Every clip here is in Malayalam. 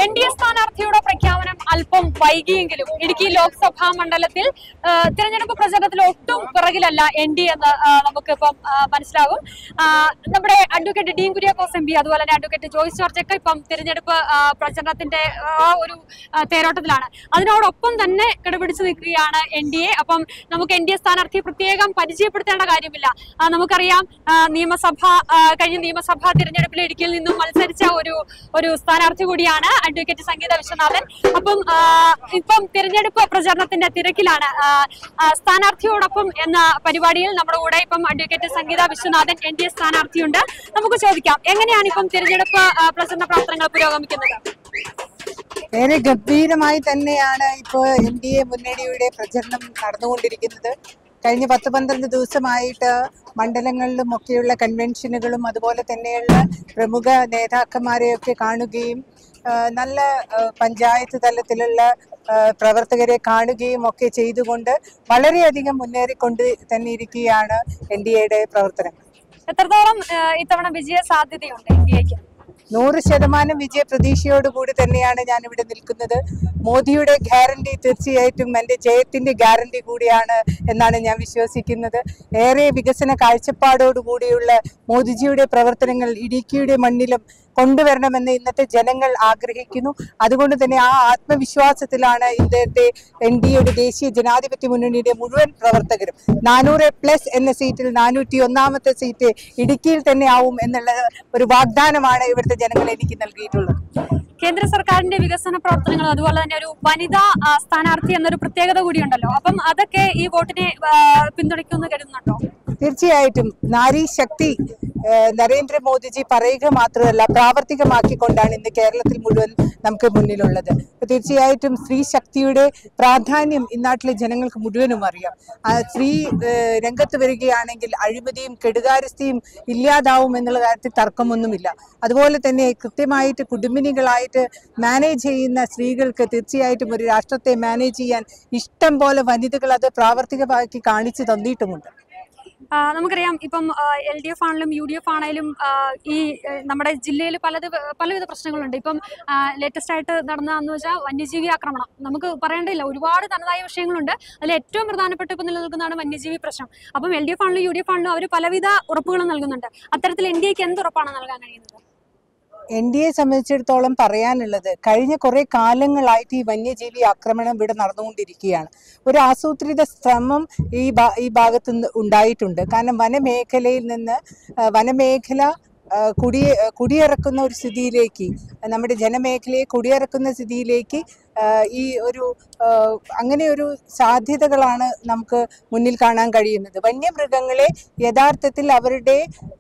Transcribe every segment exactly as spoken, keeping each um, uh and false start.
എൻ ഡി എ സ്ഥാനാർത്ഥിയുടെ പ്രഖ്യാപനം അല്പം വൈകിയെങ്കിലും ഇടുക്കി ലോക്സഭാ മണ്ഡലത്തിൽ തിരഞ്ഞെടുപ്പ് പ്രചരണത്തിൽ ഒട്ടും പിറകിലല്ല എൻ ഡി എന്ന് നമുക്കിപ്പം മനസ്സിലാകും. നമ്മുടെ advocate Dean Kuriakose M P അതുപോലെ തന്നെ അഡ്വക്കേറ്റ് ജോയ്സ് ജോർജ് ഒക്കെ ഇപ്പം തിരഞ്ഞെടുപ്പ് പ്രചരണത്തിന്റെ ആ ഒരു തേരോട്ടത്തിലാണ്. അതിനോടൊപ്പം തന്നെ കിടപിടിച്ചു നിൽക്കുകയാണ് എൻ ഡി എ. അപ്പം നമുക്ക് എൻ ഡി എ സ്ഥാനാർത്ഥിയെ പ്രത്യേകം പരിചയപ്പെടുത്തേണ്ട കാര്യമില്ല. നമുക്കറിയാം, നിയമസഭ കഴിഞ്ഞ നിയമസഭാ തിരഞ്ഞെടുപ്പിൽ ഇടുക്കിയിൽ നിന്നും മത്സരിച്ച ഒരു ഒരു സ്ഥാനാർത്ഥി കൂടിയാണ് അഡ്വക്കേറ്റ് സംഗീത വിശ്വനാഥൻ. അപ്പം ഇപ്പം തിരഞ്ഞെടുപ്പ് പ്രചരണത്തിന്റെ തിരക്കിലാണ്. സ്ഥാനാർത്ഥിയോടൊപ്പം എന്ന പരിപാടിയിൽ നമ്മുടെ കൂടെ ഇപ്പം advocate Sangeetha Viswanathan N D A സ്ഥാനാർത്ഥിയുണ്ട്. നമുക്ക് ചോദിക്കാം, എങ്ങനെയാണ് ഇപ്പം തിരഞ്ഞെടുപ്പ് പ്രചരണ പ്രവർത്തനങ്ങൾ പുരോഗമിക്കുന്നത്? ഏറെ ഗംഭീരമായി തന്നെയാണ് ഇപ്പോൾ എൻ ഡി എ മുന്നണിയുടെ പ്രചരണം നടന്നുകൊണ്ടിരിക്കുന്നത്. കഴിഞ്ഞ പത്ത് പന്ത്രണ്ട് ദിവസമായിട്ട് മണ്ഡലങ്ങളിലും ഒക്കെയുള്ള കൺവെൻഷനുകളും അതുപോലെ തന്നെയുള്ള പ്രമുഖ നേതാക്കന്മാരെയൊക്കെ കാണുകയും നല്ല പഞ്ചായത്ത് തലത്തിലുള്ള പ്രവർത്തകരെ കാണുകയും ഒക്കെ ചെയ്തുകൊണ്ട് വളരെയധികം മുന്നേറിക്കൊണ്ട് തന്നെ ഇരിക്കുകയാണ് എൻ ഡി എയുടെ പ്രവർത്തനങ്ങൾ. എത്രത്തോളം ഇത്തവണ വിജയ സാധ്യതയുണ്ട് എൻ ഡി എക്ക്? നൂറ് ശതമാനം വിജയ പ്രതീക്ഷയോടുകൂടി തന്നെയാണ് ഞാൻ ഇവിടെ നിൽക്കുന്നത്. മോദിയുടെ ഗ്യാരണ്ടി തീർച്ചയായിട്ടും എൻ്റെ ജയത്തിന്റെ ഗ്യാരണ്ടി കൂടിയാണ് എന്നാണ് ഞാൻ വിശ്വസിക്കുന്നത്. ഏറെ വികസന കാഴ്ചപ്പാടോടുകൂടിയുള്ള മോദിജിയുടെ പ്രവർത്തനങ്ങൾ ഇടുക്കിയുടെ മണ്ണിലും കൊണ്ടുവരണമെന്ന് ഇന്നത്തെ ജനങ്ങൾ ആഗ്രഹിക്കുന്നു. അതുകൊണ്ട് തന്നെ ആ ആത്മവിശ്വാസത്തിലാണ് ഇന്നത്തെ എൻ ഡി എയുടെ ദേശീയ ജനാധിപത്യ മുന്നണിയുടെ മുഴുവൻ പ്രവർത്തകരും. നാനൂറ് പ്ലസ് എന്ന സീറ്റിൽ നാനൂറ്റി ഒന്നാമത്തെ സീറ്റ് ഇടുക്കിയിൽ തന്നെ ആവും എന്നുള്ള ഒരു വാഗ്ദാനമാണ് ഇവിടുത്തെ ജനങ്ങൾ എനിക്ക് നൽകിയിട്ടുള്ളത്. കേന്ദ്ര സർക്കാരിന്റെ വികസന പ്രവർത്തനങ്ങൾ അതുപോലെ തന്നെ ഒരു വനിതാ സ്ഥാനാർത്ഥി എന്നൊരു പ്രത്യേകത കൂടിയുണ്ടല്ലോ. അപ്പം അതൊക്കെ ഈ വോട്ടിനെ പിന്തുണയ്ക്കുമെന്ന് കരുതുന്നുണ്ടോ? തീർച്ചയായിട്ടും നാരി ശക്തി നരേന്ദ്രമോദിജി പറയുക മാത്രമല്ല പ്രാവർത്തികമാക്കിക്കൊണ്ടാണ് ഇന്ന് കേരളത്തിൽ മുഴുവൻ നമുക്ക് മുന്നിലുള്ളത്. തീർച്ചയായിട്ടും സ്ത്രീ ശക്തിയുടെ പ്രാധാന്യം ഇന്നാട്ടിലെ ജനങ്ങൾക്ക് മുഴുവനും അറിയാം. സ്ത്രീ രംഗത്ത് വരികയാണെങ്കിൽ അഴിമതിയും കെടുകാര്യസ്ഥയും ഇല്ലാതാവും എന്നുള്ള കാര്യത്തിൽ തർക്കമൊന്നുമില്ല. അതുപോലെ തന്നെ കൃത്യമായിട്ട് കുടുംബിനികളായിട്ട് മാനേജ് ചെയ്യുന്ന സ്ത്രീകൾക്ക് തീർച്ചയായിട്ടും ഒരു രാഷ്ട്രത്തെ മാനേജ് ചെയ്യാൻ ഇഷ്ടം പോലെ വനിതകൾ അത് പ്രാവർത്തികമാക്കി കാണിച്ചു തന്നിട്ടുമുണ്ട്. നമുക്കറിയാം, ഇപ്പം എൽ ഡി എഫ് ആണെങ്കിലും യു ഡി എഫ് ആണെങ്കിലും ഈ നമ്മുടെ ജില്ലയിൽ പലത് പലവിധ പ്രശ്നങ്ങളുണ്ട്. ഇപ്പം ലേറ്റസ്റ്റ് ആയിട്ട് നടന്നതെന്ന് വെച്ചാൽ വന്യജീവി ആക്രമണം. നമുക്ക് പറയേണ്ടില്ല, ഒരുപാട് തനതായ വിഷയങ്ങളുണ്ട്. അതിൽ ഏറ്റവും പ്രധാനപ്പെട്ട ഇപ്പം നിലനിൽക്കുന്നതാണ് വന്യജീവി പ്രശ്നം. അപ്പം എൽ ഡി എഫ് ആണെങ്കിലും യു ഡി എഫ് ആണെങ്കിലും അവർ പലവിധ ഉറപ്പുകളും നൽകുന്നുണ്ട്. അത്തരത്തിൽ എൻ ഡി എക്ക് എന്ത് ഉറപ്പാണ് നൽകാൻ കഴിയുന്നത്? എൻ ഡി എ സംബന്ധിച്ചിടത്തോളം പറയാനുള്ളത്, കഴിഞ്ഞ കുറെ കാലങ്ങളായിട്ട് ഈ വന്യജീവി ആക്രമണം ഇവിടെ നടന്നുകൊണ്ടിരിക്കുകയാണ്. ഒരു ആസൂത്രിത ശ്രമം ഈ ഈ ഭാഗത്ത് ഉണ്ടായിട്ടുണ്ട്. കാരണം വനമേഖലയിൽ നിന്ന് വനമേഖല കുടി കുടിയിറക്കുന്ന ഒരു സ്ഥിതിയിലേക്ക്, നമ്മുടെ ജനമേഖലയെ കുടിയിറക്കുന്ന സ്ഥിതിയിലേക്ക് ഈ ഒരു അങ്ങനെ ഒരു സാധ്യതകളാണ് നമുക്ക് മുന്നിൽ കാണാൻ കഴിയുന്നത്. വന്യമൃഗങ്ങളെ യഥാർത്ഥത്തിൽ അവരുടെ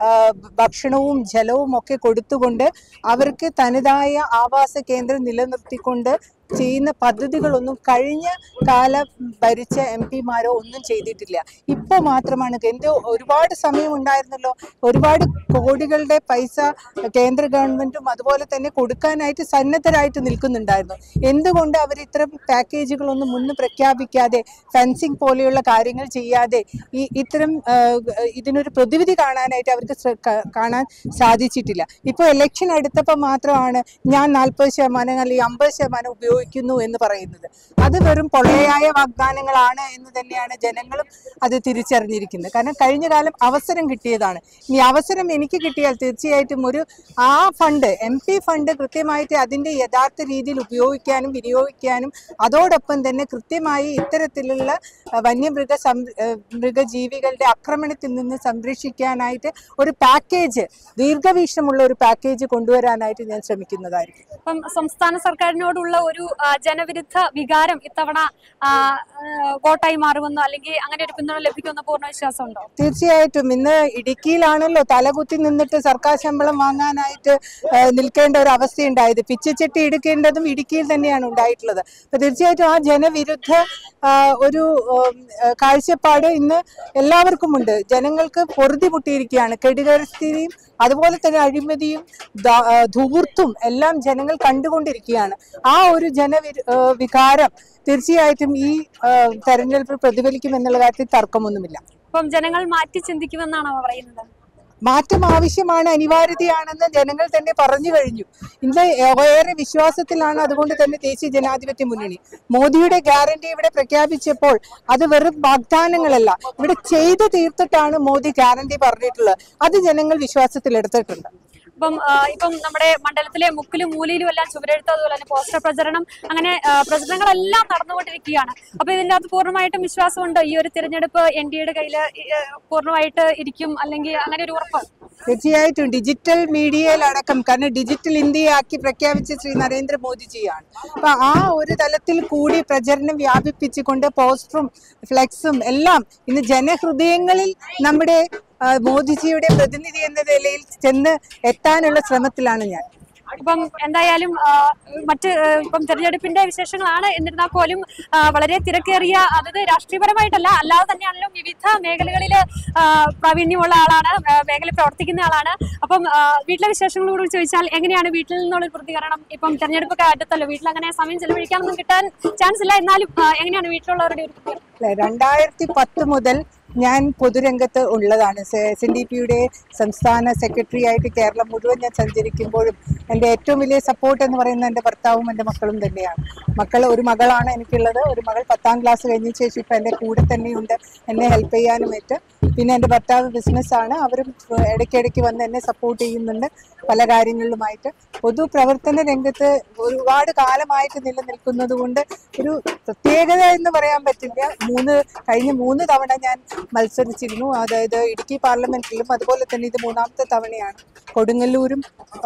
ഭക്ഷണവും ജലവും ഒക്കെ കൊടുത്തുകൊണ്ട് അവർക്ക് തനതായ ആവാസ കേന്ദ്രം നിലനിർത്തിക്കൊണ്ട് ചെയ്യുന്ന പദ്ധതികളൊന്നും കഴിഞ്ഞ കാലം ഭരിച്ച എം പിമാരോ ഒന്നും ചെയ്തിട്ടില്ല. ഇപ്പോൾ മാത്രമാണ്. എന്തോ ഒരുപാട് സമയം ഉണ്ടായിരുന്നല്ലോ, ഒരുപാട് കോടികളുടെ പൈസ കേന്ദ്ര ഗവൺമെന്റും അതുപോലെ തന്നെ കൊടുക്കാനായിട്ട് സന്നദ്ധരായിട്ട് നിൽക്കുന്നുണ്ടായിരുന്നു. എന്തുകൊണ്ട് അവർ ഇത്തരം പാക്കേജുകളൊന്നും മുന്ന് പ്രഖ്യാപിക്കാതെ, ഫെൻസിങ് പോലെയുള്ള കാര്യങ്ങൾ ചെയ്യാതെ ഈ ഇത്തരം ഇതിനൊരു പ്രതിവിധി കാണാനായിട്ട് അവർക്ക് കാണാൻ സാധിച്ചിട്ടില്ല. ഇപ്പോൾ ഇലക്ഷൻ എടുത്തപ്പോൾ മാത്രമാണ് ഞാൻ നാൽപ്പത് ശതമാനം അല്ലെങ്കിൽ അമ്പത് ശതമാനം ഉപയോഗിക്കുന്നത് എന്ന് പറയുന്നത്. അത് വെറും പൊള്ളയായ വാഗ്ദാനങ്ങളാണ് എന്ന് തന്നെയാണ് ജനങ്ങളും അത് തിരിച്ചറിഞ്ഞിരിക്കുന്നത്. കാരണം കഴിഞ്ഞ കാലം അവസരം കിട്ടിയതാണ്. ഇനി അവസരം എനിക്ക് കിട്ടിയാൽ തീർച്ചയായിട്ടും ഒരു ആ ഫണ്ട്, എം പി ഫണ്ട് കൃത്യമായിട്ട് അതിൻ്റെ യഥാർത്ഥ രീതിയിൽ ഉപയോഗിക്കാനും വിനിയോഗിക്കാനും അതോടൊപ്പം തന്നെ കൃത്യമായി ഇത്തരത്തിലുള്ള വന്യമൃഗ മൃഗജീവികളുടെ ആക്രമണത്തിൽ നിന്ന് സംരക്ഷിക്കാനായിട്ട് ഒരു പാക്കേജ്, ദീർഘവീക്ഷണമുള്ള ഒരു പാക്കേജ് കൊണ്ടുവരാനായിട്ട് ഞാൻ ശ്രമിക്കുന്നതായിരിക്കും. അപ്പം സംസ്ഥാന സർക്കാരിനോടുള്ള ഒരു ജനവിരുദ്ധ വികാരം ഇത്തവണ വോട്ടായി മാറുമെന്നോ അല്ലെങ്കിൽ അങ്ങനെ ഒരു പിന്തുണ ലഭിക്കുമെന്ന പൂർണ്ണ വിശ്വാസമുണ്ടോ? തീർച്ചയായിട്ടും. ഇന്ന് ഇടുക്കിയിലാണല്ലോ തലകുത്തി നിന്നിട്ട് സർക്കാർ ശമ്പളം വാങ്ങാനായിട്ട് നിൽക്കേണ്ട ഒരു അവസ്ഥയുണ്ടായത്. പിച്ചച്ചട്ടി എടുക്കേണ്ടതും ഇടുക്കിയിൽ തന്നെയാണ് ഉണ്ടായിട്ടുള്ളത്. അപ്പൊ തീർച്ചയായിട്ടും ആ ജനവിരുദ്ധ ഒരു കാഴ്ചപ്പാട് ഇന്ന് എല്ലാവർക്കും ഉണ്ട്. ജനങ്ങൾക്ക് പൊറുതി മുട്ടിയിരിക്കുകയാണ്. കെടുകാര്യസ്ഥിതിയും അതുപോലെ തന്നെ അഴിമതിയും ധൂർത്തും എല്ലാം ജനങ്ങൾ കണ്ടുകൊണ്ടിരിക്കുകയാണ്. ആ ഒരു ജനവി വികാരം തീർച്ചയായിട്ടും ഈ തെരഞ്ഞെടുപ്പിൽ പ്രതിഫലിക്കും എന്നുള്ള കാര്യത്തിൽ തർക്കമൊന്നുമില്ല. അപ്പം ജനങ്ങൾ മാറ്റി ചിന്തിക്കുമെന്നാണോ പറയുന്നത്? മാറ്റം ആവശ്യമാണ്, അനിവാര്യതയാണെന്ന് ജനങ്ങൾ തന്നെ പറഞ്ഞു കഴിഞ്ഞു. ഇന്ന് ഏറെ വിശ്വാസത്തിലാണ് അതുകൊണ്ട് തന്നെ ദേശീയ ജനാധിപത്യ മുന്നണി. മോദിയുടെ ഗ്യാരണ്ടി ഇവിടെ പ്രഖ്യാപിച്ചപ്പോൾ അത് വെറും വാഗ്ദാനങ്ങളല്ല, ഇവിടെ ചെയ്തു തീർത്തിട്ടാണ് മോദി ഗ്യാരണ്ടി പറഞ്ഞിട്ടുള്ളത്. അത് ജനങ്ങൾ വിശ്വാസത്തിലെടുത്തിട്ടുണ്ട്. ഇപ്പം ഇപ്പം നമ്മുടെ മണ്ഡലത്തിലെ മുക്കിലും മൂലയിലും എല്ലാം ചുവരെഴുത്ത്, അതുപോലെ തന്നെ പോസ്റ്റർ പ്രചരണം, അങ്ങനെ പ്രചരണങ്ങളെല്ലാം നടന്നുകൊണ്ടിരിക്കുകയാണ്. അപ്പൊ ഇതിൻ്റെ അകത്ത് പൂർണ്ണമായിട്ടും വിശ്വാസമുണ്ട് ഈ ഒരു തിരഞ്ഞെടുപ്പ് എൻ ഡി എയുടെ കയ്യിൽ പൂർണ്ണമായിട്ട് ഇരിക്കും, അല്ലെങ്കിൽ അങ്ങനെ ഒരു ഉറപ്പ്? തീർച്ചയായിട്ടും ഡിജിറ്റൽ മീഡിയയിലടക്കം, കാരണം ഡിജിറ്റൽ ഇന്ത്യയാക്കി പ്രഖ്യാപിച്ച ശ്രീ നരേന്ദ്രമോദിജിയാണ്. അപ്പൊ ആ ഒരു തലത്തിൽ കൂടി പ്രചരണം വ്യാപിപ്പിച്ചുകൊണ്ട് പോസ്റ്ററും ഫ്ലെക്സും എല്ലാം ഇന്ന് ജനഹൃദയങ്ങളിൽ നമ്മുടെ മോദിജിയുടെ പ്രതിനിധി എന്ന നിലയിൽ ചെന്ന് എത്താനുള്ള ശ്രമത്തിലാണ് ഞാൻ. ഇപ്പം എന്തായാലും മറ്റ് ഇപ്പം തെരഞ്ഞെടുപ്പിന്റെ വിശേഷങ്ങളാണ്. എന്നിരുന്നാൽ പോലും വളരെ തിരക്കേറിയ, അതായത് രാഷ്ട്രീയപരമായിട്ടല്ല അല്ലാതെ തന്നെയാണല്ലോ വിവിധ മേഖലകളിൽ പ്രാവീണ്യമുള്ള ആളാണ്, മേഖലയിൽ പ്രവർത്തിക്കുന്ന ആളാണ്. അപ്പം വീട്ടിലെ വിശേഷങ്ങളോട് ചോദിച്ചാൽ എങ്ങനെയാണ് വീട്ടിൽ നിന്നുള്ള പ്രതികരണം? ഇപ്പം തെരഞ്ഞെടുപ്പൊക്കെ അടുത്തല്ലോ, വീട്ടിൽ അങ്ങനെ സമയം ചെലവഴിക്കാനൊന്നും കിട്ടാൻ ചാൻസ് ഇല്ല, എന്നാലും എങ്ങനെയാണ് വീട്ടിലുള്ളവരുടെ ഒരു പ്രതികരണം? രണ്ടായിരത്തി പത്ത് മുതൽ ഞാൻ പൊതുരംഗത്ത് ഉള്ളതാണ്. എസ് എൻ ഡി പിയുടെ സംസ്ഥാന സെക്രട്ടറി ആയിട്ട് കേരളം മുഴുവൻ ഞാൻ സഞ്ചരിക്കുമ്പോഴും എൻ്റെ ഏറ്റവും വലിയ സപ്പോർട്ട് എന്ന് പറയുന്നത് എൻ്റെ ഭർത്താവും എൻ്റെ മക്കളും തന്നെയാണ്. മക്കൾ, ഒരു മകളാണ് എനിക്കുള്ളത്. ഒരു മകൾ പത്താം ക്ലാസ് കഴിഞ്ഞ ശേഷം ഇപ്പം എൻ്റെ കൂടെ തന്നെയുണ്ട്, എന്നെ ഹെൽപ്പ് ചെയ്യാനുമായിട്ട്. പിന്നെ എൻ്റെ ഭർത്താവ് ബിസിനസ്സാണ്, അവരും ഇടയ്ക്കിടയ്ക്ക് വന്ന് എന്നെ സപ്പോർട്ട് ചെയ്യുന്നുണ്ട് പല കാര്യങ്ങളിലുമായിട്ട്. പൊതുപ്രവർത്തന രംഗത്ത് ഒരുപാട് കാലമായിട്ട് നിലനിൽക്കുന്നത് കൊണ്ട് ഒരു പ്രത്യേകത എന്ന് പറയാൻ പറ്റില്ല. മൂന്ന് കഴിഞ്ഞ മൂന്ന് തവണ ഞാൻ മത്സരിച്ചിരുന്നു, അതായത് ഇടുക്കി പാർലമെന്റിലും അതുപോലെ തന്നെ ഇത് മൂന്നാമത്തെ തവണയാണ്. കൊടുങ്ങല്ലൂരും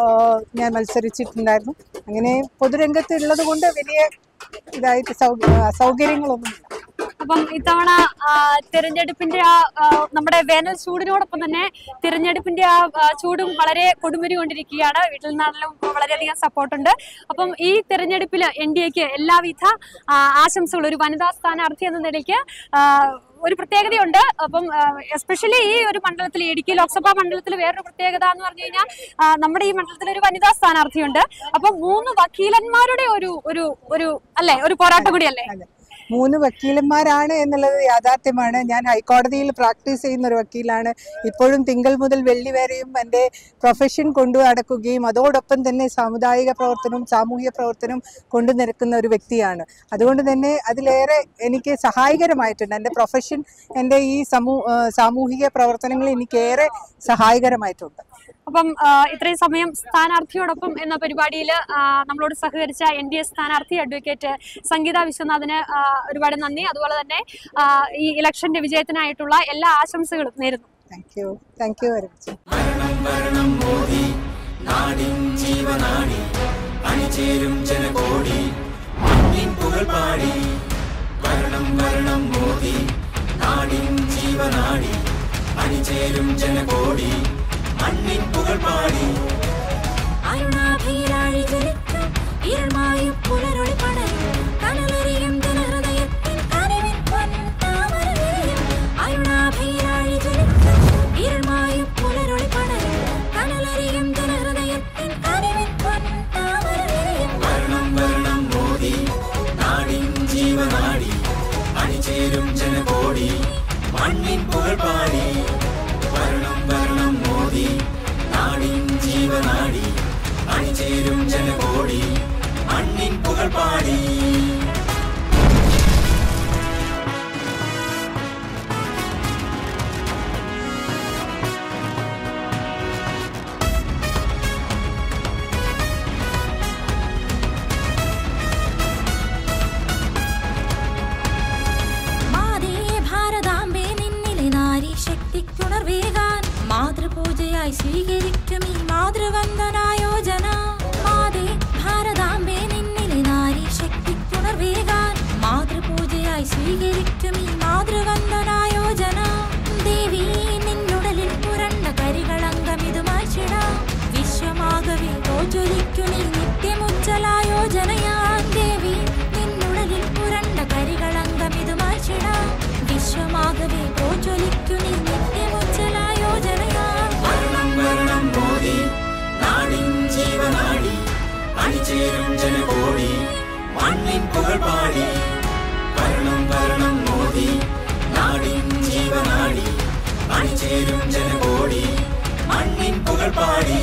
ഞാൻ മത്സരിച്ചിട്ടുണ്ടായിരുന്നു. അങ്ങനെ പൊതുരംഗത്ത് ഉള്ളത് കൊണ്ട് വലിയ ഇതായിട്ട് സൗകര്യങ്ങളൊന്നുമില്ല. അപ്പം ഇത്തവണ തിരഞ്ഞെടുപ്പിന്റെ ആ നമ്മുടെ വേനൽ ചൂടിനോടൊപ്പം തന്നെ തിരഞ്ഞെടുപ്പിന്റെ ആ ചൂടും വളരെ കൊടുമുരി കൊണ്ടിരിക്കുകയാണ്. വീട്ടിൽ നിന്നാണെങ്കിലും വളരെയധികം സപ്പോർട്ടുണ്ട്. അപ്പം ഈ തിരഞ്ഞെടുപ്പിൽ എൻ ഡി എക്ക് എല്ലാവിധ ആശംസകളും. ഒരു വനിതാ സ്ഥാനാർത്ഥി എന്ന നിലയ്ക്ക് ഒരു പ്രത്യേകതയുണ്ട്. അപ്പം എസ്പെഷ്യലി ഈ ഒരു മണ്ഡലത്തിൽ, ഇടുക്കി ലോക്സഭാ മണ്ഡലത്തിൽ വേറൊരു പ്രത്യേകത എന്ന് പറഞ്ഞു കഴിഞ്ഞാൽ നമ്മുടെ ഈ മണ്ഡലത്തിൽ ഒരു വനിതാ സ്ഥാനാർത്ഥിയുണ്ട്. അപ്പം മൂന്ന് വക്കീലന്മാരുടെ ഒരു ഒരു ഒരു അല്ലേ ഒരു പോരാട്ടം കൂടിയല്ലേ? മൂന്ന് വക്കീലന്മാരാണ് എന്നുള്ളത് യാഥാർത്ഥ്യമാണ്. ഞാൻ ഹൈക്കോടതിയിൽ പ്രാക്ടീസ് ചെയ്യുന്ന ഒരു വക്കീലാണ്. ഇപ്പോഴും തിങ്കൾ മുതൽ വെള്ളി വരെയും എൻ്റെ പ്രൊഫഷൻ കൊണ്ടു നടക്കുകയും അതോടൊപ്പം തന്നെ സാമുദായിക പ്രവർത്തനവും സാമൂഹിക പ്രവർത്തനവും കൊണ്ടു നടക്കുന്ന ഒരു വ്യക്തിയാണ്. അതുകൊണ്ട് തന്നെ അതിലേറെ എനിക്ക് സഹായകരമായിട്ടുണ്ട്. എൻ്റെ പ്രൊഫഷൻ, എൻ്റെ ഈ സമൂ സാമൂഹിക പ്രവർത്തനങ്ങൾ എനിക്കേറെ സഹായകരമായിട്ടുണ്ട്. അപ്പം ഇത്രയും സമയം സ്ഥാനാർത്ഥിയോടൊപ്പം എന്ന പരിപാടിയിൽ നമ്മളോട് സഹകരിച്ച എൻ ഡി എ സ്ഥാനാർത്ഥി അഡ്വക്കേറ്റ് സംഗീത വിശ്വനാഥിന് ഒരുപാട് നന്ദി. അതുപോലെ തന്നെ ഈ ഇലക്ഷന്റെ വിജയത്തിനായിട്ടുള്ള എല്ലാ ആശംസകളും നേരുന്നു. Thank you thank you very much. മണ്ണിൻ പുകൾ പാടി അരുണാഭിരാഴി ജലിക്കും ഇരുൾമായും പുലരൊളി പടരും കനലറിയും ജനഹൃദയത്തിൻ കനിവിൻ പൊൻതാമരയും. അരുണാഭിരാഴി ജലിക്കും ഇരുൾമായും പുലരൊളി പടരും കനലറിയും ജനഹൃദയത്തിൻ കനിവിൻ പൊൻതാമരയും. വരണം വരണം മോദി, നാടിൻ ജീവനാടി, അണിചേരും ജനകോടി മണ്ണിൻ പുകൾ പാടി. വരണം വരണം മോദി, നാടിൻ ജീവനാടി, അണിചേരും ജനകോടി മണ്ണിൻ പുകൾ പാടി. മാതൃപൂജയായി സ്വീകരിക്കും ഈ മാതൃവന്ദനായോജന. മാതേ ഭാരതാംബേ നിന്നിലെ നാരി ശക്തിക്കുണർവേകാൻ മാതൃപൂജയായി സ്വീകരിക്കും ഈ മാതൃവന്ദനായോജന. ദേവി നിന്നുടലിൽ പുരണ്ട കരികളങ്കമിതുമായി ചിട വിശ്വമാകവേ പ്രോജ്വലിക്കും ഈ നിത്യമുജ്ജലായോജനയാൻ. ദേവി നിന്നുടലിൽ പുരണ്ട കരികളങ്കമിതുമായി ചിട വിശ്വമാകവേ പ്രോജ്വലിക്കും ഈ നിത്യമുജ്ജലായോജനയാൻ. വരണം വരണം മോദി, നാടിൻ ജീവനാടി, അണിചേരും ജനകോടി മണ്ണിൻ പുകൾ പാടി. വരണം വരണം മോദി, നാടിൻ ജീവനാടി, അണിചേരും ജനകോടി പുകൾ പാടി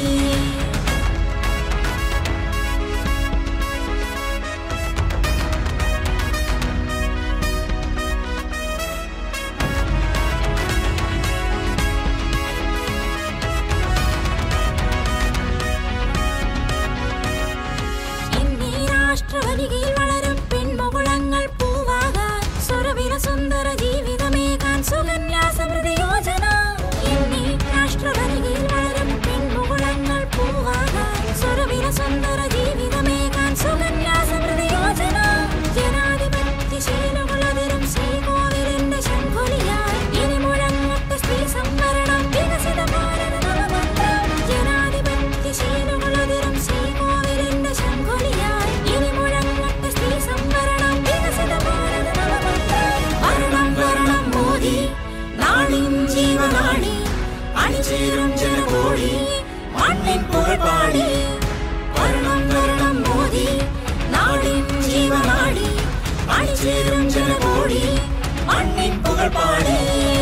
അണിചേരും ജനകോടി മണ്ണിൻ പുകൾ പാടി വരണം വരണം മോദി നാടിൻ ജീവനാടി അണിചേരും ജനകോടി മണ്ണിൻ പുകൾ പാടി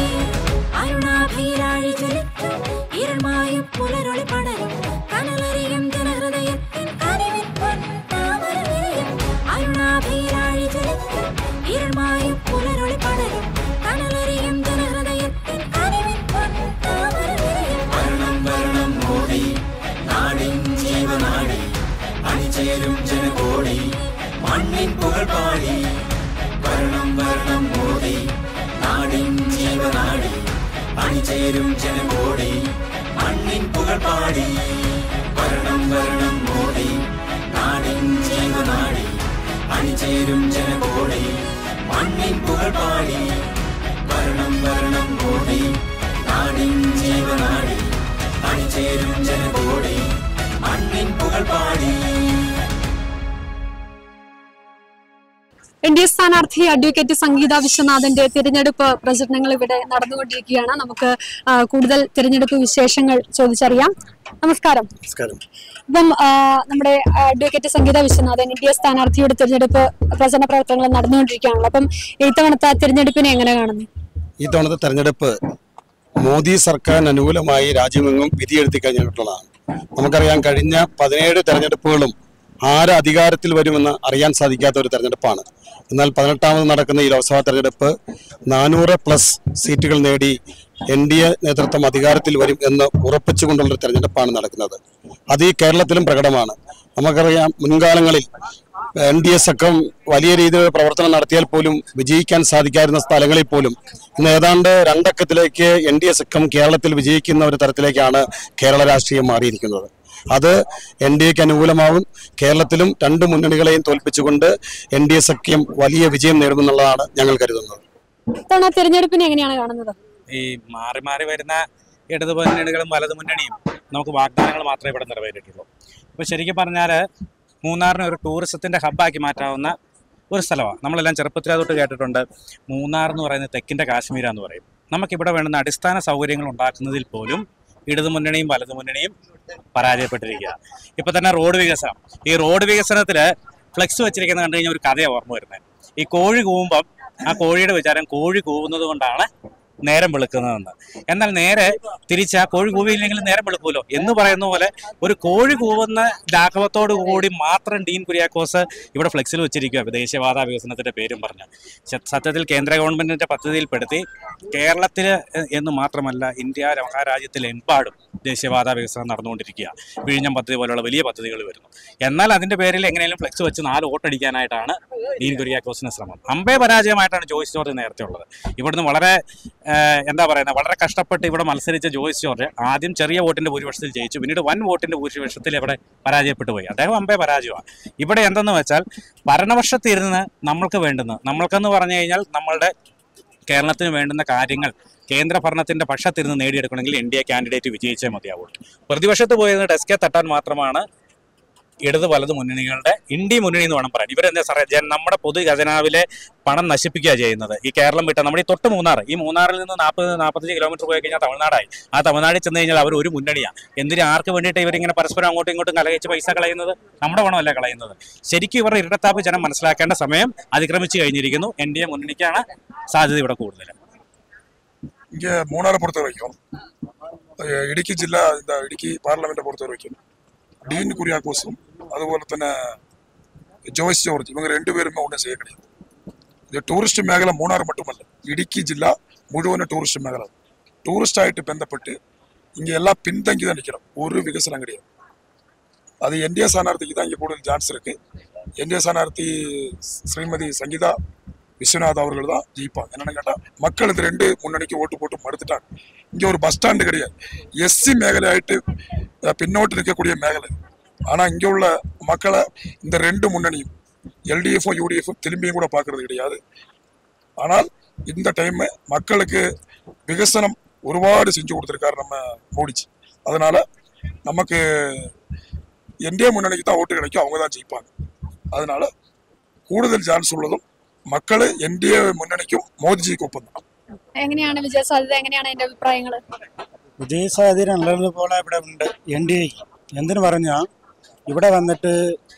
അരുണാഭീരാഴി ജ്വലിക്കും ഇരുൾമായും പുലരൊളി പടരും കനലറിയും ജനഹൃദയത്തിൻ കനിവിൻ പൊൻതാമര വിരിയും അരുണാഭീരാഴി ജ്വലിക്കും ഇരുൾമായും പുലരൊളി പടരും കനലറിയും ജനഹൃദയത്തിൻ കനിവിൻ പൊൻതാമര വിരിയും വരണം വരണം മോദി നാടിൻ ജീവനാടി അണിചേരും ജനകോടി മണ്ണിൻ പുകൾ പാടി വരണം വരണം മോദി നാടിൻ ജീവനാടി അണിചേരും ജനകോടി മണ്ണിൻ പുകൾ പാടി വരണം വരണം മോദി നാടിൻ ജീവനാടി അണിചേരും ജനകോടി മണ്ണിൻ പുകൾ പാടി വരണം വരണം മോദി നാടിൻ ജീവനാടി അണിചേരും ജനകോടി മണ്ണിൻ പുകൾ പാടി. എൻ ഡി എ സ്ഥാനാർത്ഥി അഡ്വക്കേറ്റ് സംഗീത വിശ്വനാഥന്റെ തിരഞ്ഞെടുപ്പ് പ്രചരണങ്ങൾ ഇവിടെ നടന്നുകൊണ്ടിരിക്കുകയാണ്. നമുക്ക് കൂടുതൽ തിരഞ്ഞെടുപ്പ് വിശേഷങ്ങൾ ചോദിച്ചറിയാം. നമസ്കാരം. ഇപ്പം നമ്മുടെ advocate Sangeetha Viswanathan N D A സ്ഥാനാർത്ഥിയുടെ തിരഞ്ഞെടുപ്പ് പ്രചരണ പ്രവർത്തനങ്ങൾ നടന്നുകൊണ്ടിരിക്കുകയാണല്ലോ. അപ്പം ഇത്തവണത്തെ തിരഞ്ഞെടുപ്പിനെ എങ്ങനെ കാണുന്നു? ഈ തവണത്തെ തെരഞ്ഞെടുപ്പ് മോദി സർക്കാരിന് അനുകൂലമായി രാജ്യമെങ്ങും വിധിയെഴുത്തി കഴിഞ്ഞിട്ടുള്ളതാണ്. നമുക്കറിയാം, കഴിഞ്ഞ പതിനേഴ് തെരഞ്ഞെടുപ്പുകളും ആര് അധികാരത്തിൽ വരുമെന്ന് അറിയാൻ സാധിക്കാത്ത ഒരു തെരഞ്ഞെടുപ്പാണ്. എന്നാൽ പതിനെട്ടാമത് നടക്കുന്ന ഈ ലോക്സഭാ തെരഞ്ഞെടുപ്പ് നാനൂറ് പ്ലസ് സീറ്റുകൾ നേടി എൻ ഡി എ നേതൃത്വം അധികാരത്തിൽ വരും എന്ന് ഉറപ്പിച്ചുകൊണ്ടുള്ളൊരു തെരഞ്ഞെടുപ്പാണ് നടക്കുന്നത്. അത് ഈ കേരളത്തിലും പ്രകടമാണ്. നമുക്കറിയാം, മുൻകാലങ്ങളിൽ എൻ ഡി എ സഖ്യം വലിയ രീതിയിൽ പ്രവർത്തനം നടത്തിയാൽ പോലും വിജയിക്കാൻ സാധിക്കാതിരുന്ന സ്ഥലങ്ങളിൽ പോലും ഇന്ന് ഏതാണ്ട് രണ്ടക്കത്തിലേക്ക് എൻ ഡി എ സഖ്യം കേരളത്തിൽ വിജയിക്കുന്ന ഒരു തരത്തിലേക്കാണ് കേരള രാഷ്ട്രീയം മാറിയിരിക്കുന്നത്. അത് എൻ ഡി എക്ക് അനുകൂലമാവും. കേരളത്തിലും രണ്ട് മുന്നണികളെയും തോൽപ്പിച്ചുകൊണ്ട് എൻ ഡി എ സഖ്യം വലിയ വിജയം നേടുമെന്നുള്ളതാണ് ഞങ്ങൾ കരുതുന്നത്. തെരഞ്ഞെടുപ്പിനെ എങ്ങനെയാണ് കാണുന്നത്? ഈ മാറി മാറി വരുന്ന ഇടതു മുന്നണികളും വലതു മുന്നണിയും നമുക്ക് വാഗ്ദാനങ്ങൾ മാത്രമേ ഇവിടെ നിറവേറ്റിട്ടുള്ളൂ. അപ്പോൾ ശരിക്കും പറഞ്ഞാൽ മൂന്നാറിനെ ഒരു ടൂറിസത്തിൻ്റെ ഹബ്ബാക്കി മാറ്റാവുന്ന ഒരു സ്ഥലമാണ്. നമ്മളെല്ലാം ചെറുപ്പത്തിൽ തൊട്ട് കേട്ടിട്ടുണ്ട്, മൂന്നാർ എന്ന് പറയുന്നത് തെക്കിൻ്റെ കാശ്മീരാന്ന് പറയും. നമുക്കിവിടെ വേണ്ടുന്ന അടിസ്ഥാന സൗകര്യങ്ങൾ ഉണ്ടാക്കുന്നതിൽ പോലും ഇടതു മുന്നണിയും വലതു മുന്നണിയും പരാജയപ്പെട്ടിരിക്കുക. ഇപ്പം തന്നെ റോഡ് വികസനം, ഈ റോഡ് വികസനത്തിൽ ഫ്ലെക്സ് വെച്ചിരിക്കുന്നത് കണ്ടു കഴിഞ്ഞാൽ ഒരു കഥയാണ് ഓർമ്മ വരുന്നത്. ഈ കോഴി കൂവുമ്പം ആ കോഴിയുടെ വിചാരം കോഴി കൂവുന്നത് കൊണ്ടാണ് നേരം വെളുക്കുന്നതെന്ന്. എന്നാൽ നേരെ തിരിച്ച് ആ കോഴി കൂവിയില്ലെങ്കിൽ നേരം വെളുക്കുമല്ലോ എന്ന് പറയുന്ന പോലെ ഒരു കോഴി കൂവുന്ന ലാഘവത്തോടു കൂടി മാത്രം ഡീൻ കുര്യാക്കോസ് ഇവിടെ ഫ്ലെക്സിൽ വെച്ചിരിക്കുക ദേശീയപാത വികസനത്തിന്റെ പേരും പറഞ്ഞ്. സത്യത്തിൽ കേന്ദ്ര ഗവൺമെന്റിന്റെ പദ്ധതിയിൽപ്പെടുത്തി കേരളത്തിൽ എന്ന് മാത്രമല്ല ഇന്ത്യ മഹാരാജ്യത്തിലെമ്പാടും ദേശീയപാത വികസനം നടന്നുകൊണ്ടിരിക്കുക. വിഴിഞ്ഞം പദ്ധതി പോലുള്ള വലിയ പദ്ധതികൾ വരുന്നു. എന്നാൽ അതിന്റെ പേരിൽ എങ്ങനെയും ഫ്ലെക്സ് വെച്ച് നാല് വോട്ടടിക്കാനായിട്ടാണ് ഡീൻ കുര്യാക്കോസിന്റെ ശ്രമം. അമ്പേ പരാജയമായിട്ടാണ് ജോയ്സ് ജോർജ് നേരത്തെ ഉള്ളത്. ഇവിടുന്ന് വളരെ എന്താ പറയുന്നത് വളരെ കഷ്ടപ്പെട്ട് ഇവിടെ മത്സരിച്ച ജോയ്സ് ജോർജ് ആദ്യം ചെറിയ വോട്ടിന്റെ ഭൂരിപക്ഷത്തിൽ ജയിച്ചു, പിന്നീട് വൻ വോട്ടിന്റെ ഭൂരിപക്ഷത്തിൽ ഇവിടെ പരാജയപ്പെട്ടു പോയി. അദ്ദേഹം അമ്പേ പരാജയമാണ്. ഇവിടെ എന്തെന്ന് വെച്ചാൽ ഭരണപക്ഷത്തിരുന്ന് നമ്മൾക്ക് വേണ്ടുന്നത്, നമ്മൾക്കെന്ന് പറഞ്ഞു കഴിഞ്ഞാൽ നമ്മളുടെ കേരളത്തിന് വേണ്ടുന്ന കാര്യങ്ങൾ കേന്ദ്ര ഭരണത്തിന്റെ പക്ഷത്തിരുന്ന് നേടിയെടുക്കണമെങ്കിൽ എൻ ഡി എ കാൻഡിഡേറ്റ് വിജയിച്ചേ മതിയാവുള്ളൂ. പ്രതിപക്ഷത്ത് പോയത് ഡെസ്കെ തട്ടാൻ മാത്രമാണ് ഇടത് വലത് മുന്നണികളുടെ ഇന്ത്യ മുന്നണി എന്ന് വേണം പറയാൻ. ഇവരെന്താ സാറേ, നമ്മുടെ പൊതു ഖജനാവിലെ പണം നശിപ്പിക്കുക ചെയ്യുന്നത്. ഈ കേരളം വിട്ട നമ്മുടെ ഈ തൊട്ട് മൂന്നാർ, ഈ മൂന്നാറിൽ നിന്ന് നാൽപ്പത് നാൽപ്പത്തഞ്ച് കിലോമീറ്റർ പോയി കഴിഞ്ഞാൽ തമിഴ്നാടായി. ആ തമിഴ്നാട്ടിൽ ചെന്ന് കഴിഞ്ഞാൽ അവർ ഒരു മുന്നണിയാണ്. എന്തിന് ആർക്ക് വേണ്ടിയിട്ട് ഇവരിങ്ങനെ പരസ്പരം അങ്ങോട്ടും ഇങ്ങോട്ടും കലകച്ച് പൈസ കളയുന്നത്? നമ്മുടെ പണമല്ല കളയുന്നത്. ശരിക്കും ഇവരുടെ ഇരട്ടത്താപ്പ് ജനം മനസ്സിലാക്കേണ്ട സമയം അതിക്രമിച്ചു കഴിഞ്ഞിരിക്കുന്നു. എൻ ഡി എ മുന്നണിക്കാണ് സാധ്യത ഇവിടെ കൂടുതൽ. இங்கே மூணாரை பொறுத்த வரைக்கும் ഇടുക്കി ജില്ല இந்த ഇടുക്കി പാർലമെന്റിനെ பொறுத்த வரைக்கும் டீன் குரியாக்கோஸும் അതുപോലെ തന്നെ ജോയ്സ് ജോർജ് ഇവங்க ரெண்டு பேருமே ஒன்றும் செய்ய கிடையாது. இது ടൂറിസ്റ്റ് മേഖല മൂന്നാർ மட்டுமல்ல, ഇടുക്കി ജില്ല മുഴുവനും ടൂറിസ്റ്റ് മേഖല. ടൂറിസ്റ്റ് ആയിട്ട് ബന്ധപ്പെട്ട് இங்கே எல்லாம் பின்தங்கி தான் நிற்கிறோம். ஒரு விகசனம் கிடையாது. அது என்டிஏ സ്ഥാനാർത്ഥിക്ക് தான் இங்கே கூடுதல் சான்ஸ் இருக்கு. என்டிஏ സ്ഥാനാർത്ഥി ஸ்ரீமதி சங்கீதா விஸ்வநாத் அவர்கள் தான் ஜெயிப்பாங்க. என்னன்னு கேட்டால் மக்கள் இந்த ரெண்டு முன்னணிக்கு ஓட்டு போட்டு மறுத்துட்டாங்க. இங்கே ஒரு பஸ் ஸ்டாண்டு கிடையாது. எஸ்சி மேഖലയായിട്ട് பின்னோட்டு நிற்கக்கூடிய மேഖല. ஆனால் இங்கே உள்ள மக்களை இந்த ரெண்டு முன்னணியும் எல்டிஎஃப்பும் யூடிஎஃப்பும் திரும்பியும் கூட பார்க்கறது கிடையாது. ஆனால் இந்த டைம் மக்களுக்கு விகசனம் ഒരുപാട് செஞ்சு கொடுத்துருக்காரு நம்ம மோடிஜி. அதனால நமக்கு என்டிஏ முன்னணிக்கு தான் ஓட்டு கிடைக்கும், அவங்க தான் ஜெயிப்பாங்க. அதனால കൂടുതൽ ചാൻസ് ഉള്ളതും മക്കള് എൻഡിഎ മുന്നണിക്കും മോദിജിക്കും ഒപ്പം. എങ്ങനെയാണ് വിജയ സാധ്യത, എങ്ങനെയാണ് എന്റെ അഭിപ്രായങ്ങൾ? വിജയ സാധ്യത നല്ലതുപോലെ ഇവിടെ ഉണ്ട് എൻ ഡി എ. എന്തിനു പറഞ്ഞാൽ ഇവിടെ വന്നിട്ട്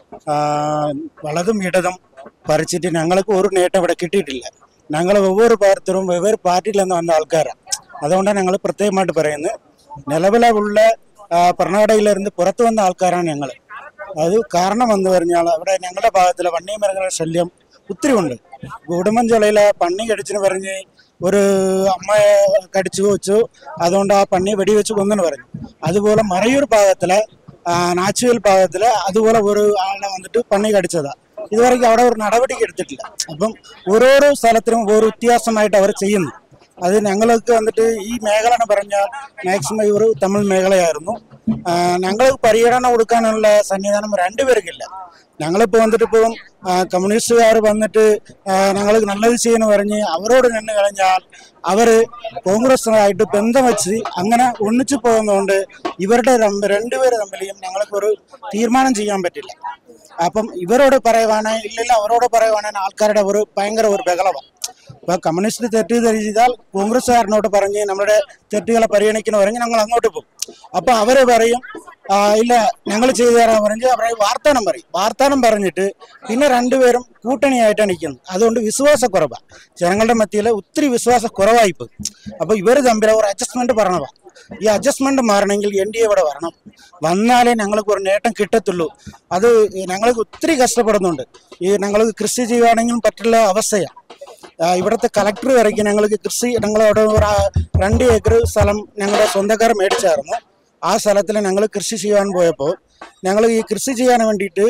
വളതും ഇടതും പറിച്ചിട്ട് ഞങ്ങൾക്ക് ഒരു നേട്ടം ഇവിടെ കിട്ടിയിട്ടില്ല. ഞങ്ങൾ ഒവ്വൊരു പാർട്ടിയും വെവ്വേറെ പാർട്ടിയിൽ നിന്ന് വന്ന ആൾക്കാരാണ്. അതുകൊണ്ടാണ് ഞങ്ങൾ പ്രത്യേകമായിട്ട് പറയുന്നത്. നിലവിലുള്ള ഭരണഘടനയിലിருந்து പുറത്തു വന്ന ആൾക്കാരാണ് ഞങ്ങൾ. അത് കാരണം എന്ന് പറഞ്ഞാൽ അവിടെ ഞങ്ങളുടെ ഭാഗത്തിലെ വന്യമൃഗങ്ങളുടെ ശല്യം ഒത്തിരി ഉണ്ട്. ഉടുമ്പൻചോലയിലെ പന്നി കടിച്ചെന്ന് പറഞ്ഞ് ഒരു അമ്മയെ കടിച്ചു വെച്ചു, അതുകൊണ്ട് ആ പന്നി വെടിവെച്ച് കൊന്നെന്ന് പറഞ്ഞു. അതുപോലെ മറയൂർ ഭാഗത്തിലെ നാച്ചുവൽ ഭാഗത്തില് അതുപോലെ ഒരു ആളെ വന്നിട്ട് പന്നി കടിച്ചതാ. ഇതുവരെയ്ക്കും അവിടെ ഒരു നടപടിക്ക് എടുത്തിട്ടില്ല. അപ്പം ഓരോരോ സ്ഥലത്തിനും ഓരോ വ്യത്യാസമായിട്ട് അവർ ചെയ്യുന്നു. അത് ഞങ്ങൾക്ക് വന്നിട്ട് ഈ മേഖല എന്ന് പറഞ്ഞാൽ മാക്സിമം ഒരു തമിഴ് മേഖലയായിരുന്നു. ഞങ്ങൾ പരിഗണന കൊടുക്കാനുള്ള സന്നിധാനം രണ്ടുപേർക്കില്ല. ഞങ്ങളിപ്പോൾ വന്നിട്ട് ഇപ്പം കമ്മ്യൂണിസ്റ്റുകാർ വന്നിട്ട് ഞങ്ങൾ നല്ലത് ചെയ്യുന്നു പറഞ്ഞ് അവരോട് നിന്ന് കഴിഞ്ഞാൽ അവർ കോൺഗ്രസുമായിട്ട് ബന്ധം വെച്ച് അങ്ങനെ ഒന്നിച്ചു പോകുന്നതുകൊണ്ട് ഇവരുടെ രണ്ടുപേര് തമ്മിലും ഞങ്ങൾക്ക് ഒരു തീരുമാനം ചെയ്യാൻ പറ്റില്ല. അപ്പം ഇവരോട് പറയുവാണ് ഇല്ലില്ല അവരോട് പറയുവാണെങ്കിൽ ആൾക്കാരുടെ ഒരു ഭയങ്കര ഒരു ബഹളമാണ്. ഇപ്പൊ കമ്മ്യൂണിസ്റ്റ് തെറ്റ് ചെയ്താൽ കോൺഗ്രസ്സുകാരനോട് പറഞ്ഞ് നമ്മുടെ തെറ്റുകളെ പരിഗണിക്കുന്ന പറഞ്ഞ് ഞങ്ങൾ അങ്ങോട്ട് പോകും. അപ്പൊ അവര് പറയും ഇല്ല ഞങ്ങൾ ചെയ്തു തരാൻ പറഞ്ഞ് അവരെ വാർത്താനം പറയും. വാർത്താനം പറഞ്ഞിട്ട് പിന്നെ രണ്ടുപേരും കൂട്ടണിയായിട്ടാണ് നിൽക്കുന്നത്. അതുകൊണ്ട് വിശ്വാസക്കുറവാണ് ജനങ്ങളുടെ മധ്യയിൽ, ഒത്തിരി വിശ്വാസക്കുറവായി പോയി. അപ്പൊ ഇവര് തമ്മിൽ ഒരു അഡ്ജസ്റ്റ്മെന്റ് പറഞ്ഞതാണ്. ഈ അഡ്ജസ്റ്റ്മെന്റ് മാറണമെങ്കിൽ എൻ ഡി എ ഇവിടെ വരണം. വന്നാലേ ഞങ്ങൾക്ക് ഒരു നേട്ടം കിട്ടത്തുള്ളൂ. അത് ഞങ്ങൾക്ക് ഒത്തിരി കഷ്ടപ്പെടുന്നുണ്ട്. ഈ ഞങ്ങൾക്ക് കൃഷി ചെയ്യുവാണെങ്കിലും പറ്റുള്ള അവസ്ഥയാണ്. ഇവിടുത്തെ കളക്ടർ വരയ്ക്ക് ഞങ്ങൾക്ക് കൃഷി ഞങ്ങളവിടെ ഒരു രണ്ട് ഏക്കർ സ്ഥലം ഞങ്ങളുടെ സ്വന്തക്കാർ മേടിച്ചായിരുന്നു. ആ സ്ഥലത്തിൽ ഞങ്ങൾ കൃഷി ചെയ്യാൻ പോയപ്പോൾ ഞങ്ങൾ ഈ കൃഷി ചെയ്യാൻ വേണ്ടിയിട്ട്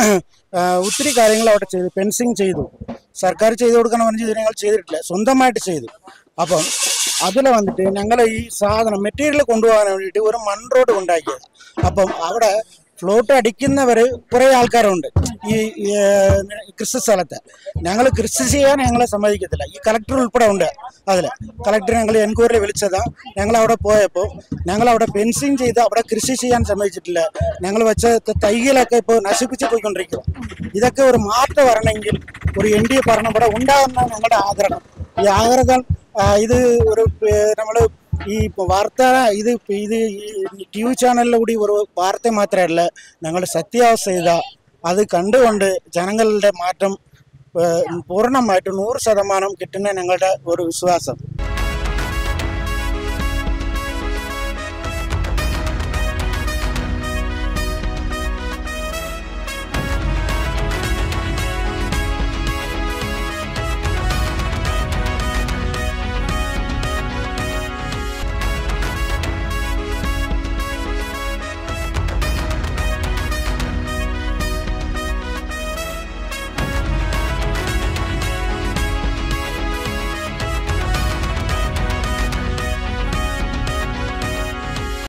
ഒത്തിരി കാര്യങ്ങൾ അവിടെ ചെയ്തു. ഫെൻസിങ് ചെയ്തു. സർക്കാർ ചെയ്തു കൊടുക്കണം പറഞ്ഞ് ഇത് ഞങ്ങൾ ചെയ്തിട്ടില്ല, സ്വന്തമായിട്ട് ചെയ്തു. അപ്പം അതിൽ വന്നിട്ട് ഞങ്ങൾ ഈ സാധനം മെറ്റീരിയൽ കൊണ്ടുപോകാൻ വേണ്ടിയിട്ട് ഒരു മൺ റോഡ് ഉണ്ടാക്കിയത്. അപ്പം അവിടെ ഫ്ലോട്ട് അടിക്കുന്നവർ കുറേ ആൾക്കാരുണ്ട് ഈ കൃഷി സ്ഥലത്ത്. ഞങ്ങൾ കൃഷി ചെയ്യാൻ ഞങ്ങളെ സമ്മതിക്കത്തില്ല. ഈ കളക്ടർ ഉൾപ്പെടെ ഉണ്ട് അതിൽ. കളക്ടർ ഞങ്ങൾ എൻക്വയറി വിളിച്ചതാണ്. ഞങ്ങൾ അവിടെ പോയപ്പോൾ ഞങ്ങൾ അവിടെ ഫെൻസിങ് ചെയ്ത് അവിടെ കൃഷി ചെയ്യാൻ സമ്മതിച്ചിട്ടില്ല. ഞങ്ങൾ വെച്ച തൈകളൊക്കെ ഇപ്പോൾ നശിപ്പിച്ച് പോയിക്കൊണ്ടിരിക്കുക. ഇതൊക്കെ ഒരു മാറ്റം വരണമെങ്കിൽ ഒരു എൻ ഡി എ ഭരണം ഇവിടെ ഉണ്ടാകുന്ന ഞങ്ങളുടെ ആഗ്രഹം. ഈ ആഗ്രഹം ഇത് ഒരു നമ്മൾ ഈ വാർത്ത ഇത് ഇത് ടി വി ചാനലിലൂടെ ഒരു വാർത്ത മാത്രമല്ല, ഞങ്ങളുടെ സത്യാവസ്ഥ ഇതാ. അത് കണ്ടുകൊണ്ട് ജനങ്ങളുടെ മാറ്റം പൂർണ്ണമായിട്ട് നൂറ് ശതമാനം കിട്ടുന്ന ഞങ്ങളുടെ ഒരു വിശ്വാസം.